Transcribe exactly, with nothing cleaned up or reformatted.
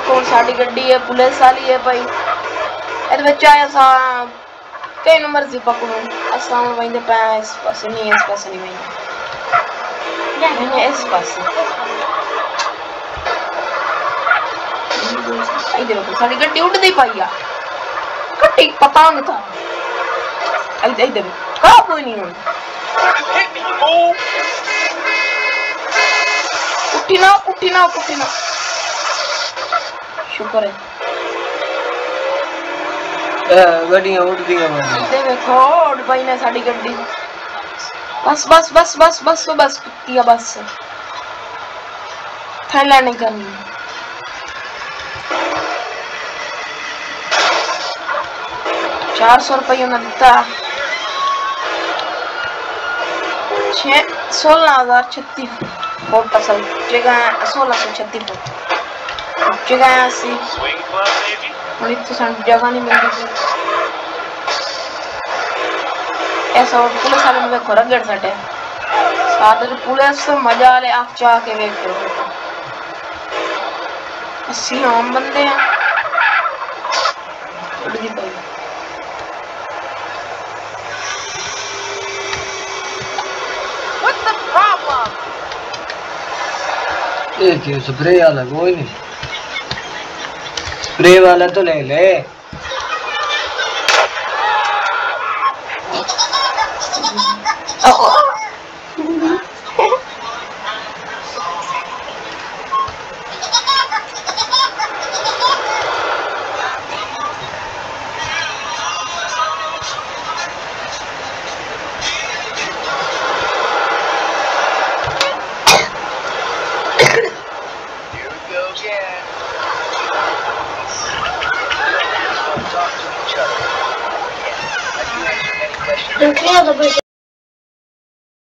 देखो साड़ी गड्डी है पुलिस वाली है भाई ए बच्चा आया सा कई नंबर से पकड़ो असा में वहीं पे इस पास नहीं इस पास नहीं वहीं नहीं इस पास इधर को साड़ी गड्डी उड़ नहीं पाई यार कट्टी पता नहीं था इधर इधर का कोई नहीं हो उठी ना उठी ना उठी ना शुक्र है गड्डियां उड़ती हैं दे देखो उड़ पाई ना साड़ी गड्डी बस बस बस बस बस बस किया बस थैला नहीं करनी चार सौ रुपये ना दिता छः सोलह हजार छत्तीस फुट असल जगह सोलह सौ छत्तीस फुट जगह ऐसी और इतनी सारी जगह नहीं मिलती ऐसा पुलिस वाले में खोरा गिर सटे साथ पुलिस तो मजा ले आप चाह के वेट करो अस्सी आम बंदे हैं एक ही स्प्रे वाला कोई नहीं स्प्रे वाला तो ले ले Don't clear the bridge.